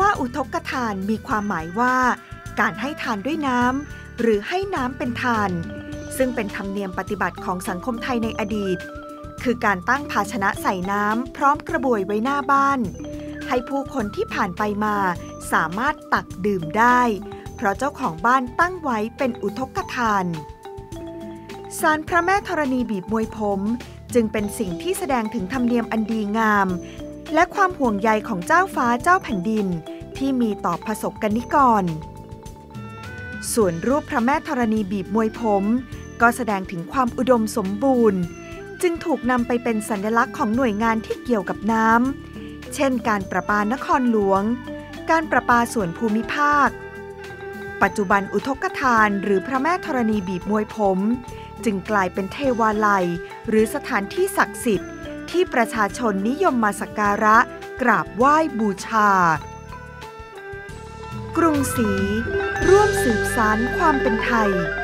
ว่าอุทกทานมีความหมายว่าการให้ทานด้วยน้ำหรือให้น้ำเป็นทานซึ่งเป็นธรรมเนียมปฏิบัติของสังคมไทยในอดีตคือการตั้งภาชนะใส่น้ำพร้อมกระบวยไว้หน้าบ้านให้ผู้คนที่ผ่านไปมาสามารถตักดื่มได้เพราะเจ้าของบ้านตั้งไว้เป็นอุทกทานศาลพระแม่ธรณีบีบมวยผมจึงเป็นสิ่งที่แสดงถึงธรรมเนียมอันดีงามและความห่วงใยของเจ้าฟ้าเจ้าแผ่นดินที่มีต่อประสบกนิกรส่วนรูปพระแม่ธรณีบีบมวยผมก็แสดงถึงความอุดมสมบูรณ์จึงถูกนำไปเป็นสัญลักษณ์ของหน่วยงานที่เกี่ยวกับน้ำเช่นการประปานครหลวงการประปาส่วนภูมิภาคปัจจุบันอุทกทานหรือพระแม่ธรณีบีบมวยผมจึงกลายเป็นเทวาลัยหรือสถานที่ศักดิ์สิทธิ์ที่ประชาชนนิยมมาสักการะกราบไหว้บูชากรุงศรีร่วมสืบสานความเป็นไทย